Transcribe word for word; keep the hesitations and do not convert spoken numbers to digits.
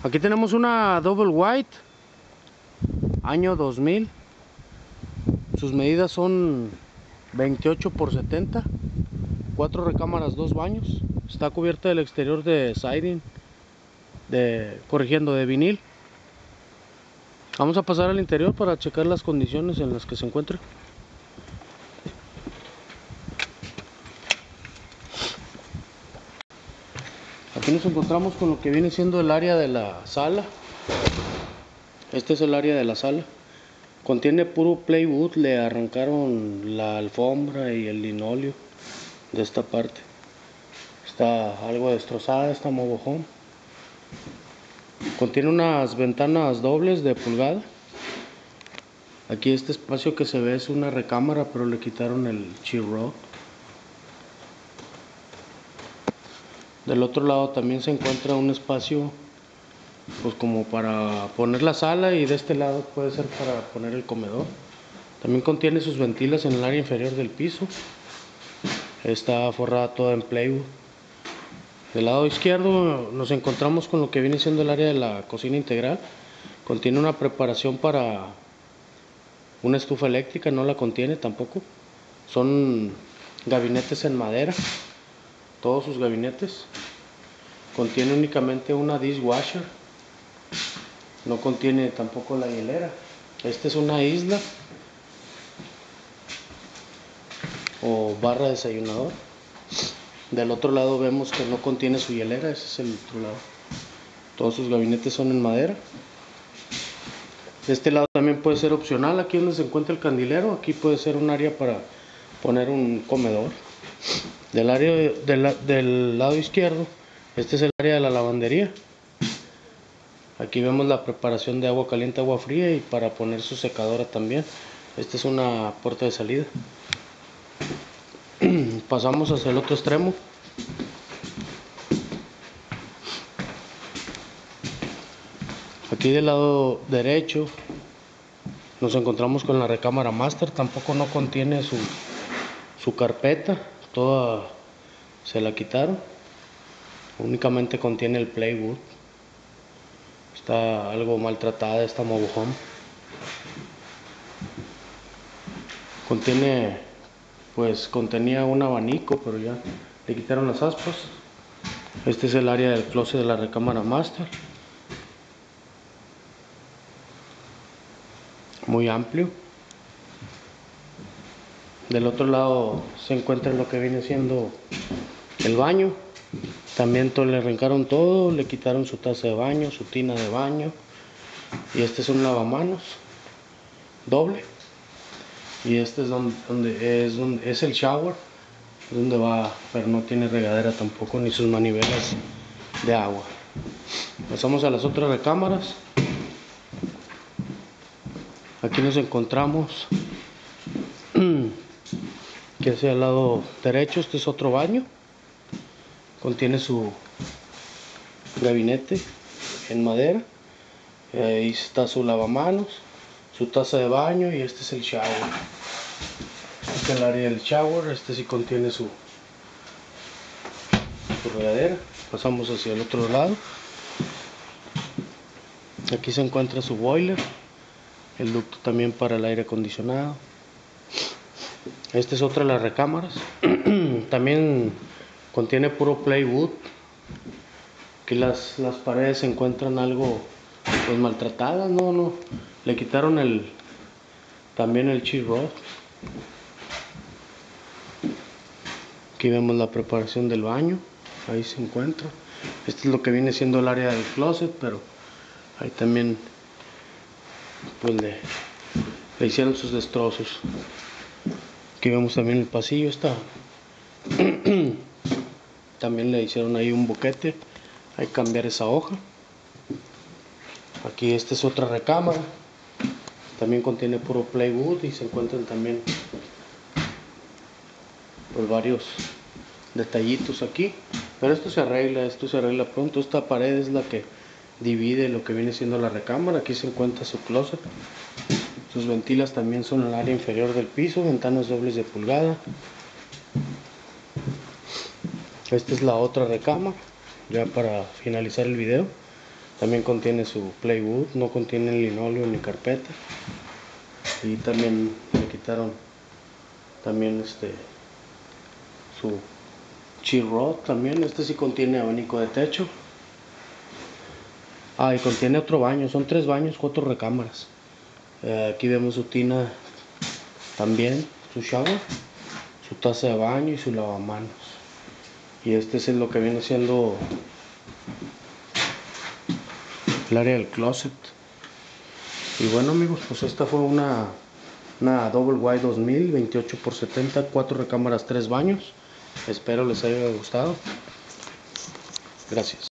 Aquí tenemos una Double White, año dos mil. Sus medidas son veintiocho por setenta, cuatro recámaras, dos baños. Está cubierta del exterior de siding, de, corrigiendo, de vinil. Vamos a pasar al interior para checar las condiciones en las que se encuentra. Aquí nos encontramos con lo que viene siendo el área de la sala. Este es el área de la sala. Contiene puro plywood, le arrancaron la alfombra y el linóleo de esta parte. Está algo destrozada esta mobile home. Contiene unas ventanas dobles de pulgada. Aquí este espacio que se ve es una recámara, pero le quitaron el sheetrock. Del otro lado también se encuentra un espacio, pues como para poner la sala, y de este lado puede ser para poner el comedor. También contiene sus ventilas en el área inferior del piso. Está forrada toda en plywood. Del lado izquierdo nos encontramos con lo que viene siendo el área de la cocina integral. Contiene una preparación para una estufa eléctrica, no la contiene tampoco. Son gabinetes en madera, todos sus gabinetes. Contiene únicamente una dishwasher, no contiene tampoco la hielera. Esta es una isla o barra desayunador. Del otro lado vemos que no contiene su hielera, ese es el otro lado. Todos sus gabinetes son en madera. De este lado también puede ser opcional, aquí donde se encuentra el candilero, aquí puede ser un área para poner un comedor. Del área de, de la, del lado izquierdo, este es el área de la lavandería. Aquí vemos la preparación de agua caliente, agua fría, y para poner su secadora también. Esta es una puerta de salida. Pasamos hacia el otro extremo. Aquí del lado derecho nos encontramos con la recámara master. Tampoco no contiene su, su carpeta, toda se la quitaron. Únicamente contiene el plywood. Está algo maltratada esta mobile home. Contiene, pues contenía un abanico, pero ya le quitaron las aspas. Este es el área del closet de la recámara master. Muy amplio. Del otro lado se encuentra lo que viene siendo el baño. También todo, le arrancaron todo, le quitaron su taza de baño, su tina de baño. Y este es un lavamanos doble. Y este es donde, donde, es, donde es el shower, donde va, pero no tiene regadera tampoco, ni sus manivelas de agua. Pasamos a las otras recámaras. Aquí nos encontramos que hacia el lado derecho, este es otro baño. Contiene su gabinete en madera. Ahí está su lavamanos, su taza de baño, y este es el shower. Este es el área del shower. Este sí contiene su, su regadera. Pasamos hacia el otro lado. Aquí se encuentra su boiler, el ducto también para el aire acondicionado. Esta es otra de las recámaras. También contiene puro plywood. Aquí las, las paredes se encuentran algo, pues, maltratadas. No, no, le quitaron el también el sheetrock. Aquí vemos la preparación del baño. Ahí se encuentra. Este es lo que viene siendo el área del closet, pero ahí también, pues, le, le hicieron sus destrozos. Aquí vemos también el pasillo. Está también le hicieron ahí un boquete. Hay que cambiar esa hoja. Aquí esta es otra recámara. También contiene puro plywood y se encuentran también, pues, varios detallitos aquí. Pero esto se arregla, esto se arregla pronto. Esta pared es la que divide lo que viene siendo la recámara. Aquí se encuentra su closet. Sus ventilas también son en el área inferior del piso, ventanas dobles de pulgada. Esta es la otra recámara, ya para finalizar el video. También contiene su plywood, no contiene linóleo ni carpeta. Y también le quitaron también este su chill rod también. Este sí contiene abanico de techo. Ah, y contiene otro baño, son tres baños, cuatro recámaras. Eh, aquí vemos su tina también, su shower, su taza de baño y su lavamanos. Y este es lo que viene siendo el área del closet. Y bueno amigos, pues esta fue una, una Double Wide dos mil, veintiocho por setenta, cuatro recámaras, tres baños. Espero les haya gustado. Gracias.